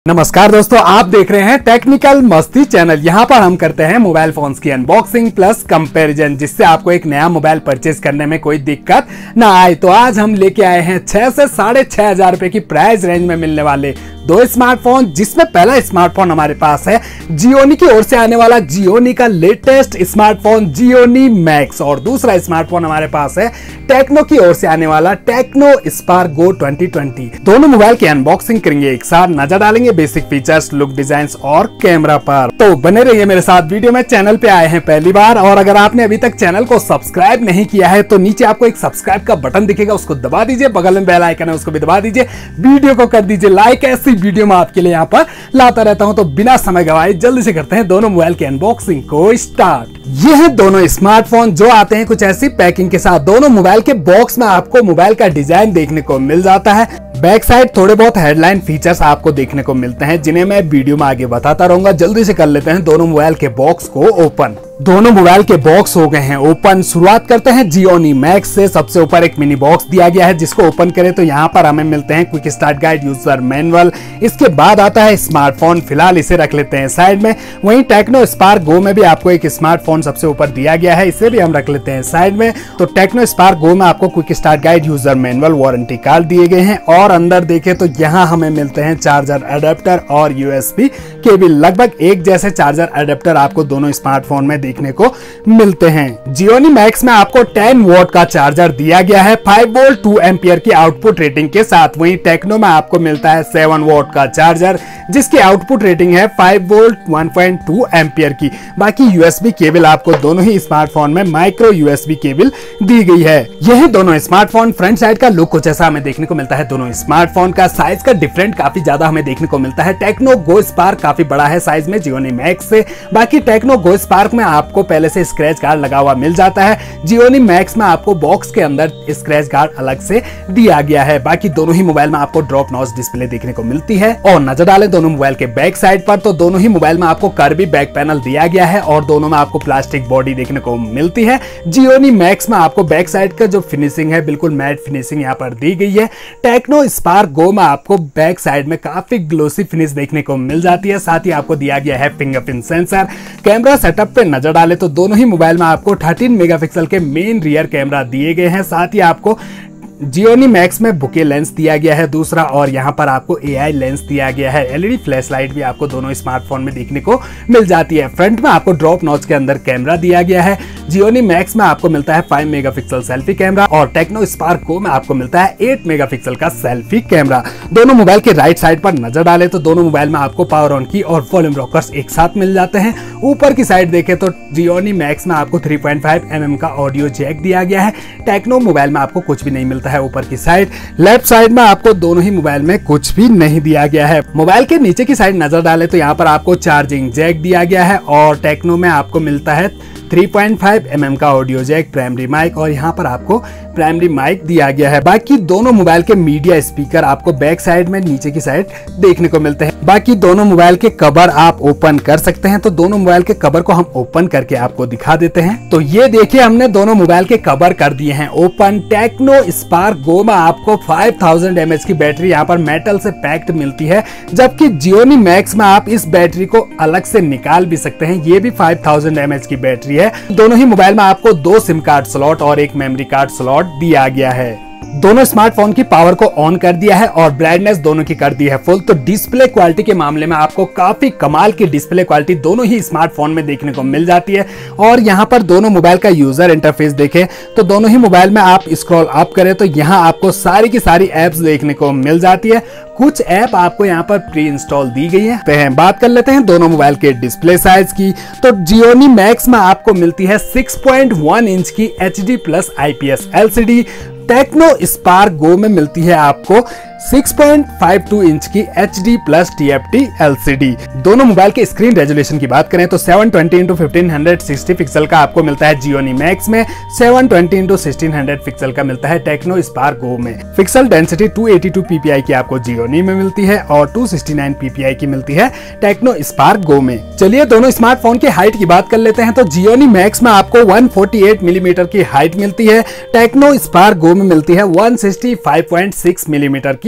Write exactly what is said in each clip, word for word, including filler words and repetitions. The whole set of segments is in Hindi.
नमस्कार दोस्तों, आप देख रहे हैं टेक्निकल मस्ती चैनल। यहाँ पर हम करते हैं मोबाइल फोन्स की अनबॉक्सिंग प्लस कंपैरिजन, जिससे आपको एक नया मोबाइल परचेज करने में कोई दिक्कत ना आए। तो आज हम लेके आए हैं छह से साढ़े छह हजार रुपए की प्राइस रेंज में मिलने वाले दो स्मार्टफोन, जिसमें पहला स्मार्टफोन हमारे पास है जियोनी की ओर से आने वाला जियोनी का लेटेस्ट स्मार्टफोन जियोनी मैक्स, और दूसरा स्मार्टफोन हमारे पास है टेक्नो की ओर से आने वाला Tecno Spark Go twenty twenty. दोनों मोबाइल की अनबॉक्सिंग करेंगे, एक साथ नजर डालेंगे बेसिक फीचर्स, लुक, डिजाइन और कैमरा पर। तो बने रहिए मेरे साथ। वीडियो में चैनल पे आए हैं पहली बार और अगर आपने अभी तक चैनल को सब्सक्राइब नहीं किया है तो नीचे आपको एक सब्सक्राइब का बटन दिखेगा, उसको दबा दीजिए। बगल में बेल आइकन है, उसको भी दबा दीजिए। वीडियो को कर दीजिए लाइक। ऐसी वीडियो में आपके लिए यहाँ पर लाता रहता हूं। तो बिना समय गवाए जल्दी से करते हैं दोनों मोबाइल की अनबॉक्सिंग को स्टार्ट। ये है दोनों स्मार्टफोन जो आते हैं कुछ ऐसी पैकिंग के साथ। दोनों मोबाइल के बॉक्स में आपको मोबाइल का डिजाइन देखने को मिल जाता है। बैक साइड थोड़े बहुत हेडलाइन फीचर्स आपको देखने को मिलते हैं, जिन्हें मैं वीडियो में आगे बताता रहूंगा। जल्दी से कर लेते हैं दोनों मोबाइल के बॉक्स को ओपन। दोनों मोबाइल के बॉक्स हो गए हैं ओपन। शुरुआत करते हैं जियोनी मैक्स से। सबसे ऊपर एक मिनी बॉक्स दिया गया है, जिसको ओपन करें तो यहाँ पर हमें मिलते हैं quick start guide, user manual. इसके बाद आता है स्मार्टफोन, फिलहाल इसे रख लेते हैं साइड में। वहीं टेक्नो स्पार्क गो में भी आपको एक स्मार्टफोन सबसे ऊपर दिया गया है, इसे भी हम रख लेते हैं साइड में। तो टेक्नो स्पार्क गो में आपको quick start guide, user manual, warranty card दिए गए हैं। और अंदर देखें तो यहाँ हमें मिलते हैं चार्जर अडेप्टर और यूएसबी केबल। लगभग एक जैसे चार्जर अडेप्टर आपको दोनों स्मार्टफोन में देखने को मिलते हैं। जियोनी मैक्स में आपको टेन वोल्ट का चार्जर दिया गया है, फाइव वोल्ट टू एम्पियर की आउटपुट रेटिंग के साथ। वहीं टेक्नो में आपको मिलता है सेवन वोल्ट का चार्जर, जिसकी आउटपुट रेटिंग है five volt one point two ampere की। बाकी यूएसबी केबल आपको दोनों ही स्मार्टफोन में माइक्रो यूएसबी केबल दी गई है। यह दोनों स्मार्टफोन फ्रंट साइड का लुक कुछ ऐसा हमें देखने को मिलता है। दोनों स्मार्टफोन का साइज का डिफरेंट काफी ज्यादा हमें देखने को मिलता है। टेक्नो गो स्पार्क काफी बड़ा है साइज में जियोनी मैक्स से। बाकी टेक्नो गो स्पार्क में आपको पहले से स्क्रैच गार्ड लगा हुआ मिल जाता है। जियोनी मैक्स में आपको बॉक्स के अंदर स्क्रैच गार्ड अलग से दिया गया है। बाकी दोनों ही मोबाइल में आपको ड्रॉप नॉच डिस्प्ले देखने को मिलती है। और नजर डालें दोनों मोबाइल के बैक साइड पर तो दोनों ही मोबाइल में आपको कर्वी बैक पैनल दिया गया है और दोनों में आपको प्लास्टिक बॉडी देखने को मिलती है। जियोनी मैक्स में आपको बैक साइड का जो फिनिशिंग है बिल्कुल मैट फिनिशिंग यहाँ पर दी गई है। टेक्नो स्पार्क गो में आपको बैक साइड में काफी ग्लोसी फिनिश देखने को मिल जाती है। साथ ही आपको दिया गया है फिंगरप्रिंट सेंसर। कैमरा सेटअप पे नजर डाले तो दोनों ही मोबाइल में आपको थर्टीन मेगापिक्सल के मेन रियर कैमरा दिए गए हैं। साथ ही आपको जियोनी मैक्स में बुके लेंस दिया गया है दूसरा, और यहाँ पर आपको एआई लेंस दिया गया है। एलईडी फ्लैश लाइट भी आपको दोनों स्मार्टफोन में देखने को मिल जाती है। फ्रंट में आपको ड्रॉप नॉच के अंदर कैमरा दिया गया है। जियोनी मैक्स में आपको मिलता है फाइव मेगापिक्सल सेल्फी कैमरा और टेक्नो स्पार्क गो में आपको मिलता है एट मेगापिक्सल का सेल्फी कैमरा। दोनों मोबाइल के राइट साइड पर नजर डाले तो दोनों मोबाइल में आपको पावर ऑन की और वॉल्यूम रॉकर्स एक साथ मिल जाते हैं। ऊपर की साइड देखें तो जियोनी मैक्स में आपको three point five M M का ऑडियो जैक दिया गया है। टेक्नो मोबाइल में आपको कुछ भी नहीं मिलता है ऊपर की साइड। लेफ्ट साइड में आपको दोनों ही मोबाइल में कुछ भी नहीं दिया गया है। मोबाइल के नीचे की साइड नजर डाले तो यहाँ पर आपको चार्जिंग जैक दिया गया है और टेक्नो में आपको मिलता है three point five M M का ऑडियो जैक, प्राइमरी माइक, और यहाँ पर आपको प्राइमरी माइक दिया गया है। बाकी दोनों मोबाइल के मीडिया स्पीकर आपको बैक साइड में नीचे की साइड देखने को मिलते हैं। बाकी दोनों मोबाइल के कवर आप ओपन कर सकते हैं, तो दोनों मोबाइल के कवर को हम ओपन करके आपको दिखा देते हैं। तो ये देखिए, हमने दोनों मोबाइल के कवर कर दिए हैं ओपन। टेक्नो स्पार्क गो में आपको फाइव थाउजेंड एम एच की बैटरी यहाँ पर मेटल से पैक्ड मिलती है, जबकि जियोनी मैक्स में आप इस बैटरी को अलग से निकाल भी सकते हैं। ये भी फाइव थाउजेंड एम एच की बैटरी है। दोनों ही मोबाइल में आपको दो सिम कार्ड स्लॉट और एक मेमोरी कार्ड स्लॉट दिया गया है। दोनों स्मार्टफोन की पावर को ऑन कर दिया है और ब्राइटनेस दोनों की कर दी है फुल। तो डिस्प्ले क्वालिटी के मामले में आपको काफी कमाल की डिस्प्ले क्वालिटी दोनों ही स्मार्टफोन में देखने को मिल जाती है। और यहाँ पर दोनों मोबाइल का यूजर इंटरफेस देखें तो दोनों ही मोबाइल में आप स्क्रॉल अप करें तो यहाँ आपको सारी की सारी एप्स देखने को मिल जाती है। कुछ ऐप आपको यहाँ पर प्री इंस्टॉल दी गई है। तो बात कर लेते हैं दोनों मोबाइल के डिस्प्ले साइज की। तो जियोनी मैक्स में आपको मिलती है सिक्स पॉइंट वन इंच की H D plus IPS LCD. Tecno Spark Go में मिलती है आपको six point five two inch की H D plus T F T LCD. दोनों मोबाइल के स्क्रीन रेजोल्यूशन की बात करें तो seven twenty into fifteen hundred sixty pixel का आपको मिलता है जियोनी मैक्स में, seven twenty into sixteen hundred pixel का मिलता है टेक्नो स्पार्क गो में। Pixel density two eighty two PPI की आपको जियोनी में मिलती है और टू सिक्सटी नाइन पीपीआई की मिलती है टेक्नो स्पार्क गो में। चलिए दोनों स्मार्टफोन की हाइट की बात कर लेते हैं। तो जियोनी मैक्स में आपको वन फोर्टी एट मिलीमीटर की हाइट मिलती है, टेक्नो स्पार्क गो में मिलती है one sixty five point six millimetre की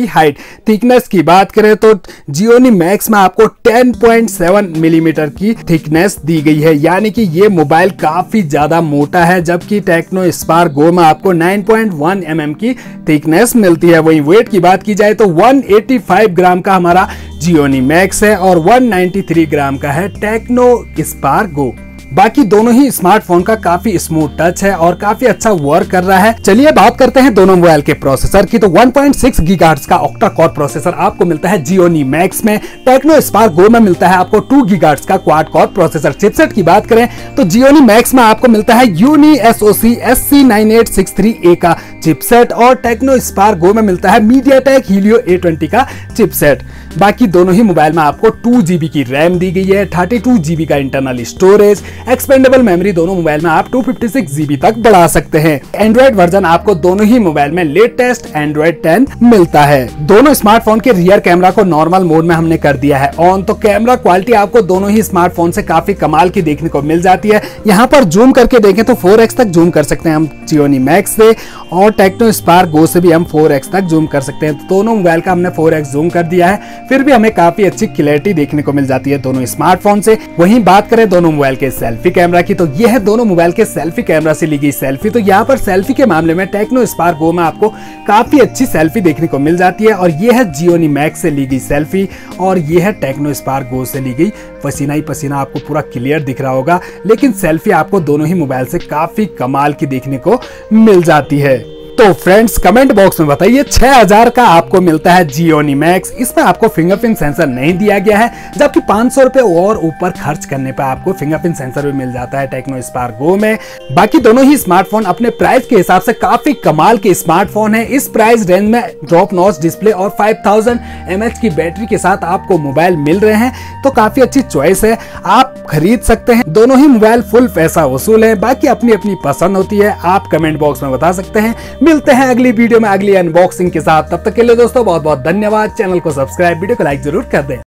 की हाइट। थिकनेस की बात करें तो जियोनी मैक्स में आपको टेन पॉइंट सेवन मिलीमीटर की थिकनेस दी गई है, यानी कि ये मोबाइल काफी ज्यादा मोटा है, जबकि टेक्नो स्पार्क गो में आपको nine point one M M की थिकनेस मिलती है। वहीं वेट की बात की जाए तो वन एटी फाइव ग्राम का हमारा जियोनी मैक्स है और वन नाइंटी थ्री ग्राम का है टेक्नो स्पार्क गो। बाकी दोनों ही स्मार्टफोन का काफी स्मूथ टच है और काफी अच्छा वर्क कर रहा है। चलिए बात करते हैं दोनों मोबाइल के प्रोसेसर की। तो वन पॉइंट सिक्स गीगाहर्ट्ज का ऑक्टा कोर प्रोसेसर आपको मिलता है जियोनी मैक्स में। टेक्नो स्पार्क गो में मिलता है आपको टू गीगाहर्ट्ज का क्वाड कोर प्रोसेसर। चिपसेट की बात करें तो जियोनी मैक्स में आपको मिलता है Unisoc S C nine eight six three A का चिपसेट और टेक्नो स्पार्क गो में मिलता है मीडियाटेक हीलियो ए ट्वेंटी का चिपसेट। बाकी दोनों ही मोबाइल में आपको टू जीबी की रैम दी गई है, थर्टी टू जीबी का इंटरनल स्टोरेज, एक्सपेंडेबल मेमोरी दोनों मोबाइल में आप टू फिफ्टी सिक्स जीबी तक बढ़ा सकते हैं। एंड्रॉइड वर्जन आपको दोनों ही मोबाइल में लेटेस्ट एंड्रॉइड टेन मिलता है। दोनों स्मार्टफोन के रियर कैमरा को नॉर्मल मोड में हमने कर दिया है ऑन, तो कैमरा क्वालिटी आपको दोनों ही स्मार्टफोन से काफी कमाल की देखने को मिल जाती है। यहाँ पर जूम करके देखें तो फोर एक्स तक जूम कर सकते हैं हम जियोनी मैक्स से, और टेक्नो स्पार्क गो से भी हम फोर एक्स तक जूम कर सकते हैं। तो दोनों मोबाइल का हमने फोर एक्स जूम कर दिया है, फिर भी हमें काफी अच्छी क्लैरिटी देखने को मिल जाती है दोनों स्मार्टफोन से। वहीं बात करें दोनों मोबाइल के सेल्फी कैमरा की, तो यह है दोनों मोबाइल के सेल्फी कैमरा से ली गई सेल्फी। तो यहाँ पर सेल्फी के मामले में टेक्नो स्पार्क गो में आपको काफी अच्छी सेल्फी देखने को मिल जाती है, और यह है जियोनी मैक्स से ली गई सेल्फी, और यह है टेक्नो स्पार्क गो से ली गई। पसीना ही पसीना आपको पूरा क्लियर दिख रहा होगा, लेकिन सेल्फी आपको दोनों ही मोबाइल से काफी कमाल की देखने को मिल जाती है। तो फ्रेंड्स कमेंट बॉक्स में बताइए छह हज़ार का आपको मिलता है जियोनी मैक्स, इसमें आपको फिंगरप्रिंट सेंसर नहीं दिया गया है, जबकि पांच सौ रुपए और ऊपर खर्च करने पर आपको फिंगरप्रिंट सेंसर भी मिल जाता है टेक्नो स्पार्क गो में। बाकी दोनों ही स्मार्टफोन अपने प्राइस के हिसाब से काफी कमाल के स्मार्टफोन है। इस प्राइस रेंज में ड्रॉप नॉच डिस्प्ले और फाइव थाउजेंड एम एच की बैटरी के साथ आपको मोबाइल मिल रहे हैं, तो काफी अच्छी चॉइस है, आप खरीद सकते हैं। दोनों ही मोबाइल फुल पैसा वसूल है, बाकी अपनी अपनी पसंद होती है, आप कमेंट बॉक्स में बता सकते हैं। मिलते हैं अगली वीडियो में अगली अनबॉक्सिंग के साथ, तब तक के लिए दोस्तों बहुत बहुत धन्यवाद। चैनल को सब्सक्राइब, वीडियो को लाइक जरूर कर दें।